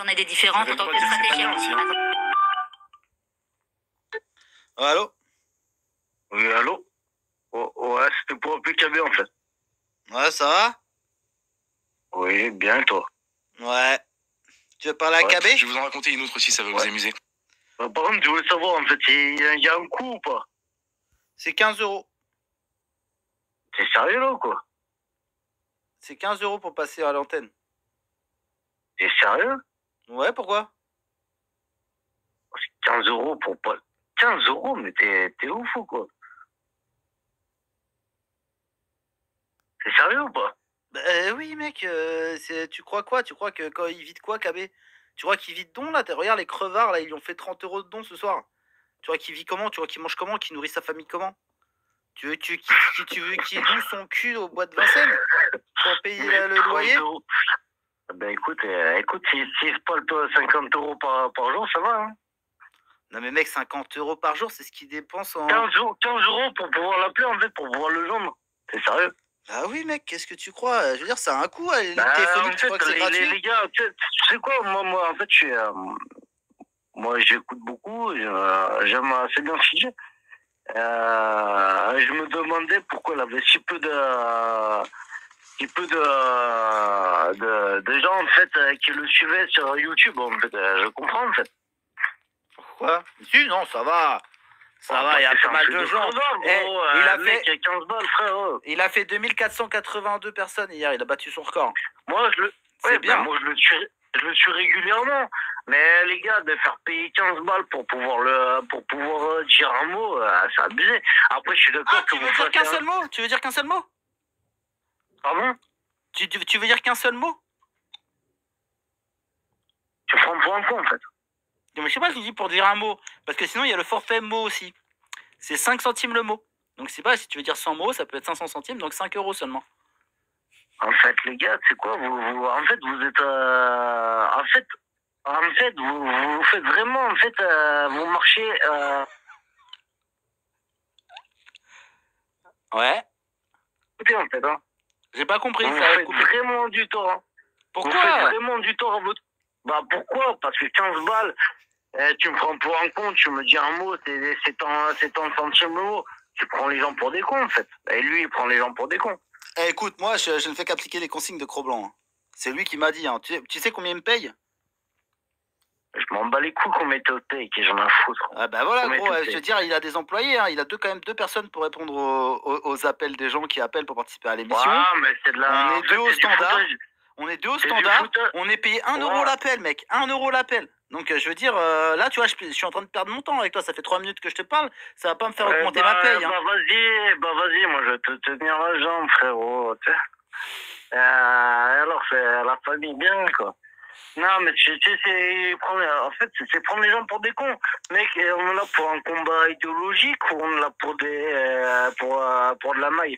J'en ai des différentes en tant que stratégie. Allô? Oui, allô? Oh, ouais, c'était pour appeler KB en fait. Ouais, ça va? Oui, bien toi. Ouais. Tu veux parler à KB? Je vais vous en raconter une autre aussi, ça va vous amuser. Par contre, je voulais savoir en fait, il y a un coup ou pas? C'est 15 euros. T'es sérieux là ou quoi? C'est 15 euros pour passer à l'antenne. T'es sérieux? Ouais, pourquoi? 15 euros pour pas. 15 euros, mais t'es ouf ou quoi? T'es sérieux ou pas? Oui, mec, tu crois quoi? Tu crois que quand il vide quoi, KB? Tu crois qu'il vide don là? Regarde les crevards là, ils lui ont fait 30 euros de don ce soir. Tu vois qu'il vit comment? Tu vois qu'il mange comment? Qu'il nourrit sa famille comment? Tu veux qu'il loue son cul au bois de Vincennes pour payer le loyer? Ben écoute, si c'est pas le 50 euros par jour, ça va, hein? Non mais mec, 50 euros par jour, c'est ce qu'il dépense en... 15 euros pour pouvoir l'appeler en fait, pour pouvoir le joindre. T'es sérieux? Ah oui mec, qu'est-ce que tu crois? Je veux dire, ça a un coût, les en téléphoniques, tu fait, crois que c'est gratuit? les gars, tu sais quoi, moi en fait, moi j'écoute beaucoup, j'aime assez bien Fiji. Je me demandais pourquoi elle avait si peu de gens en fait qui le suivaient sur YouTube. En fait, je comprends en fait. Pourquoi? Si, non, ça va. Ça va, il y a pas mal de gens. Il a fait 15 balles, frère. Il a fait 2482 personnes hier, il a battu son record. Moi, C'est bien. moi, je le tue régulièrement. Mais les gars, de faire payer 15 balles pour pouvoir dire un mot, c'est abusé. Après, je suis d'accord que tu veux dire qu'un seul mot? Tu veux dire qu'un seul mot? Pardon? Tu veux dire qu'un seul mot? Tu prends pour un con, en fait. Non, mais je sais pas, je dis pour dire un mot. Parce que sinon, il y a le forfait mot aussi. C'est 5 centimes le mot. Donc, c'est pas, si tu veux dire 100 mots, ça peut être 500 centimes, donc 5 euros seulement. En fait, les gars, c'est quoi en fait, vous êtes... En fait, vous faites vraiment... En fait, vous marchez... Ouais. Écoutez, en fait, hein. J'ai pas compris. Vous faites vraiment du tort. Hein. Pourquoi? Vous faites vraiment du tort à votre... Bah, pourquoi? Parce que 15 balles, tu me prends pour un con, tu me dis un mot, c'est ton centième mot. Tu prends les gens pour des cons, en fait. Et lui, il prend les gens pour des cons. Écoute, moi, je ne fais qu'appliquer les consignes de Cro-Blanc. Hein. C'est lui qui m'a dit. Hein. Tu sais combien il me paye? Je m'en bats les couilles qu'on mette au paye, que j'en ai à foutre. Ah bah voilà, gros, je veux dire, il a des employés. Hein. Il a quand même deux personnes pour répondre aux appels des gens qui appellent pour participer à l'émission. Ah, mais c'est de la... On est deux au standard. On est deux au standard. On est payé 1 euro l'appel, mec. 1 euro l'appel. Donc, je veux dire, là, tu vois, je suis en train de perdre mon temps avec toi. Ça fait 3 minutes que je te parle. Ça va pas me faire augmenter ma paye. Hein. Vas-y, moi, je vais te tenir la jambe, frérot. Tu sais. Alors, c'est la famille bien, quoi. Non, mais tu sais, c'est prendre les gens pour des cons. Mec, on est là pour un combat idéologique ou on est là pour pour de la maille?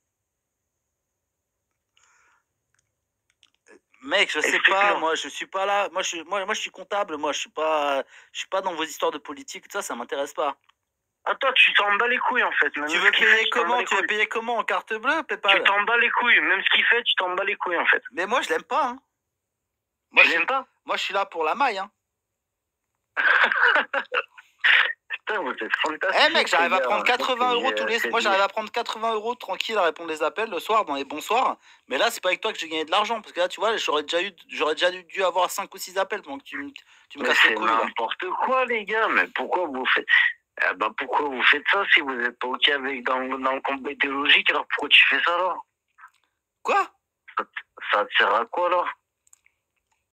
Mec, je sais pas, moi je suis pas là, moi je suis comptable, moi je suis pas dans vos histoires de politique, tout ça, ça m'intéresse pas. Ah, toi, tu t'en bats les couilles en fait. Même tu veux payer comment? Tu veux payer comment? En carte bleue, PayPal? Tu t'en bats les couilles, même ce qu'il fait, tu t'en bats les couilles en fait. Mais moi je l'aime pas, hein. Moi je l'aime pas. Moi je suis là pour la maille, hein. Putain, vous êtes fantastique. Eh mec, j'arrive à prendre 80 euros tous les... Moi j'arrive à prendre 80 euros tranquille à répondre des appels le soir dans les bons soirs. Mais là c'est pas avec toi que j'ai gagné de l'argent. Parce que là tu vois, j'aurais déjà dû avoir 5 ou 6 appels pendant que tu me casses les couilles. C'est n'importe quoi les gars, mais pourquoi vous faites... pourquoi vous faites ça si vous êtes pas ok avec dans le combat idéologique? Alors pourquoi tu fais ça là? Quoi? Ça te sert à quoi là?